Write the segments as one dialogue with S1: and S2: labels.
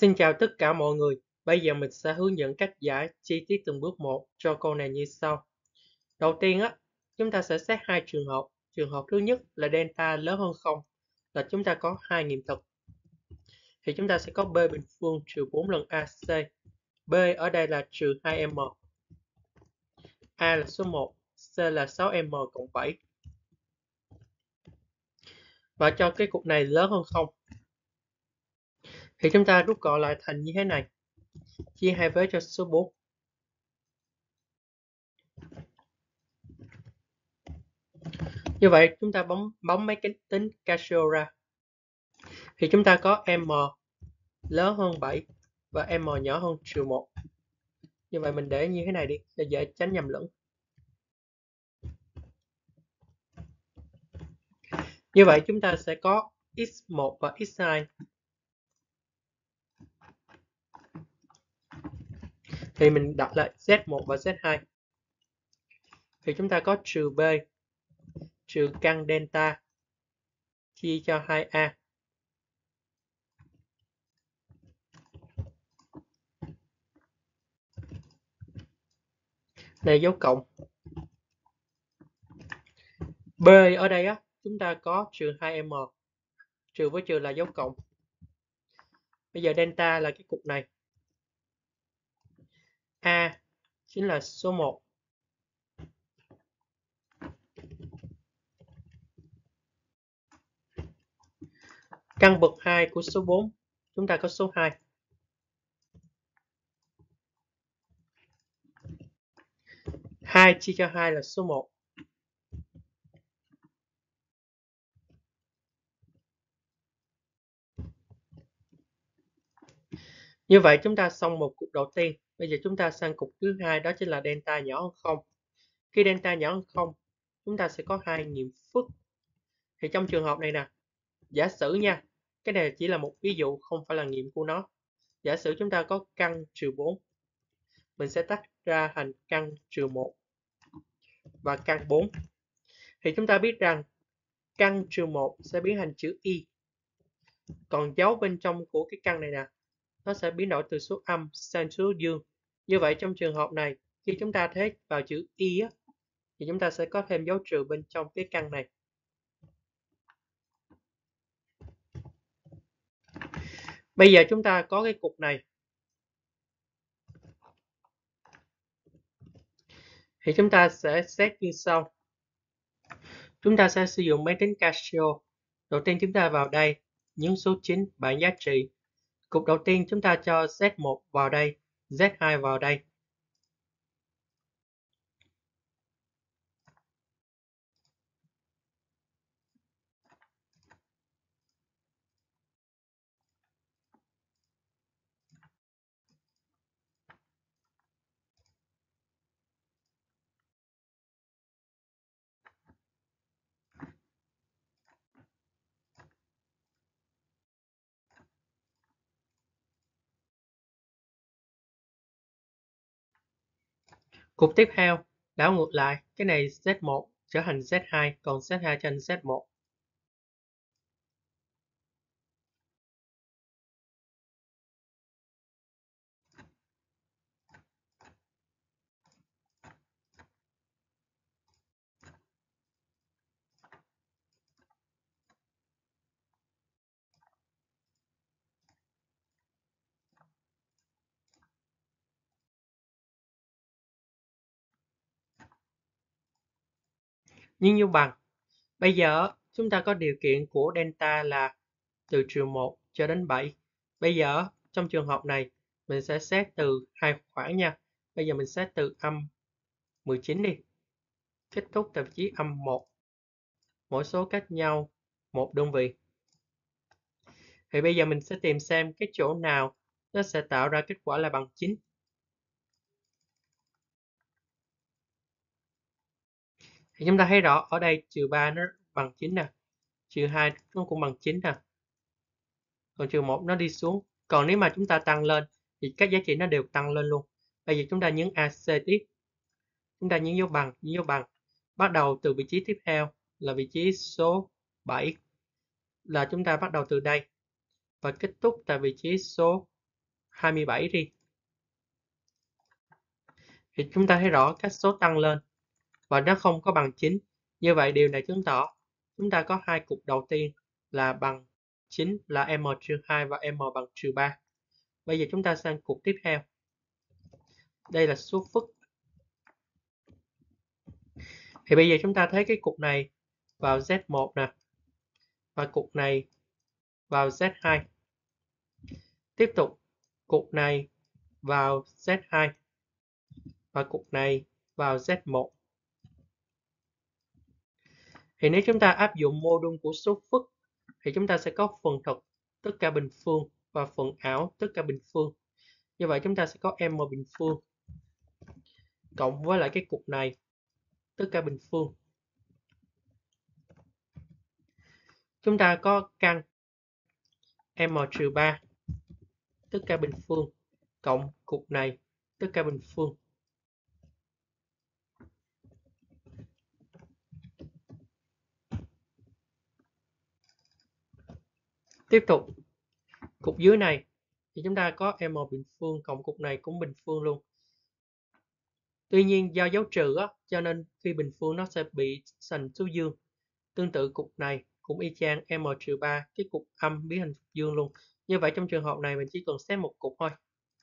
S1: Xin chào tất cả mọi người. Bây giờ mình sẽ hướng dẫn cách giải chi tiết từng bước một cho câu này như sau. Đầu tiên chúng ta sẽ xét hai trường hợp. Trường hợp thứ nhất là delta lớn hơn 0, là chúng ta có hai nghiệm thực. Thì chúng ta sẽ có b bình phương trừ 4 lần AC. B ở đây là trừ 2m. A là số 1, C là 6m cộng 7. Và cho cái cục này lớn hơn 0. Thì chúng ta rút gọn lại thành như thế này. Chia 2 vế cho số 4. Như vậy chúng ta bấm máy tính Casio ra. Thì chúng ta có m lớn hơn 7 và m nhỏ hơn trừ 1. Như vậy mình để như thế này đi để dễ tránh nhầm lẫn. Như vậy chúng ta sẽ có x1 và x2. Thì mình đặt lại z1 và z2. Thì chúng ta có trừ b trừ căn delta chia cho 2a. Này dấu cộng. B ở đây chúng ta có trừ 2m. Trừ với trừ là dấu cộng. Bây giờ delta là cái cục này. A chính là số 1. Căn bậc 2 của số 4, chúng ta có số 2. Hai chia cho 2 là số 1. Như vậy chúng ta xong một cục đầu tiên. Bây giờ chúng ta sang cục thứ hai, đó chính là delta nhỏ hơn 0. Khi delta nhỏ hơn 0, chúng ta sẽ có hai nghiệm phức. Thì trong trường hợp này nè, giả sử nha, cái này chỉ là một ví dụ, không phải là nghiệm của nó. Giả sử chúng ta có căn trừ 4. Mình sẽ tách ra thành căn trừ 1 và căn 4. Thì chúng ta biết rằng căn trừ 1 sẽ biến thành chữ y. Còn dấu bên trong của cái căn này nè, nó sẽ biến đổi từ số âm sang số dương. Như vậy trong trường hợp này, khi chúng ta thế vào chữ y thì chúng ta sẽ có thêm dấu trừ bên trong cái căn này. Bây giờ chúng ta có cái cục này. Thì chúng ta sẽ xét như sau. Chúng ta sẽ sử dụng máy tính Casio. Đầu tiên chúng ta vào đây, nhấn số 9, bảng giá trị. Cục đầu tiên chúng ta cho Z1 vào đây, Z2 vào đây. Cục tiếp theo, đảo ngược lại, cái này Z1 trở thành Z2, còn Z2 trở thành Z1. Nhưng như bằng, bây giờ chúng ta có điều kiện của delta là từ trừ 1 cho đến 7. Bây giờ trong trường hợp này, mình sẽ xét từ hai khoảng nha. Bây giờ mình xét từ âm 19 đi. Kết thúc tại vị trí âm 1. Mỗi số cách nhau 1 đơn vị. Thì bây giờ mình sẽ tìm xem cái chỗ nào nó sẽ tạo ra kết quả là bằng 9. Thì chúng ta thấy rõ ở đây trừ 3 nó bằng 9 nè. Trừ 2 nó cũng bằng 9 nè. Còn trừ 1 nó đi xuống. Còn nếu mà chúng ta tăng lên thì các giá trị nó đều tăng lên luôn. Bây giờ chúng ta nhấn AC tiếp. Chúng ta nhấn dấu bằng. Bắt đầu từ vị trí tiếp theo là vị trí số 7. Là chúng ta bắt đầu từ đây. Và kết thúc tại vị trí số 27 đi. Thì chúng ta thấy rõ các số tăng lên và nó không có bằng 9. Như vậy điều này chứng tỏ chúng ta có hai cục đầu tiên là bằng 9 là m-2 và m bằng -3. Bây giờ chúng ta sang cục tiếp theo. Đây là số phức. Thì bây giờ chúng ta thấy cái cục này vào Z1 nè, và cục này vào Z2. Tiếp tục, cục này vào Z2 và cục này vào Z1. Thì nếu chúng ta áp dụng mô đun của số phức thì chúng ta sẽ có phần thực tất cả bình phương và phần ảo tất cả bình phương. Như vậy chúng ta sẽ có m bình phương cộng với lại cái cục này tất cả bình phương. Chúng ta có căn m-3 tất cả bình phương cộng cục này tất cả bình phương. Tiếp tục, cục dưới này thì chúng ta có m bình phương cộng cục này cũng bình phương luôn. Tuy nhiên do dấu trừ á, cho nên khi bình phương nó sẽ bị thành số dương. Tương tự cục này cũng y chang m-3, cái cục âm biến thành dương luôn. Như vậy trong trường hợp này mình chỉ cần xét một cục thôi.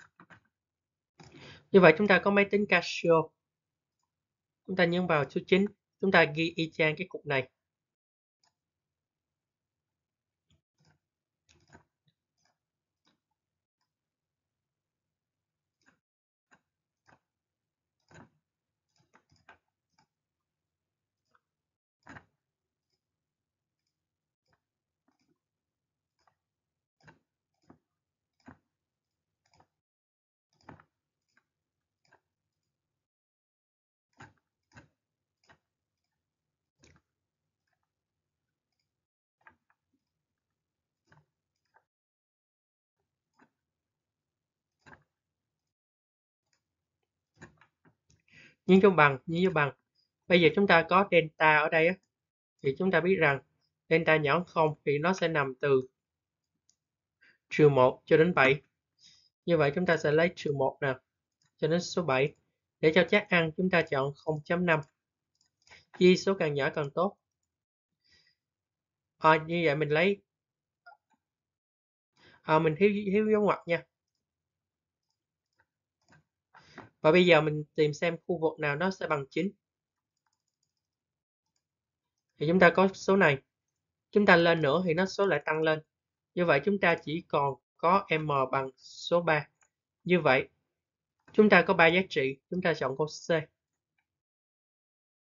S1: Như vậy chúng ta có máy tính Casio. Chúng ta nhấn vào số 9, chúng ta ghi y chang cái cục này. Nhấn dấu bằng. Bây giờ chúng ta có delta ở đây á, thì chúng ta biết rằng delta nhỏ hơn 0 thì nó sẽ nằm từ -1 cho đến 7. Như vậy chúng ta sẽ lấy -1 nè cho đến số 7. Để cho chắc ăn chúng ta chọn 0.5. Chia số càng nhỏ càng tốt. Như vậy mình lấy mình thiếu dấu ngoặc nha. Và bây giờ mình tìm xem khu vực nào nó sẽ bằng 9. Thì chúng ta có số này. Chúng ta lên nữa thì nó số lại tăng lên. Như vậy chúng ta chỉ còn có m bằng số 3. Như vậy chúng ta có 3 giá trị, chúng ta chọn câu C.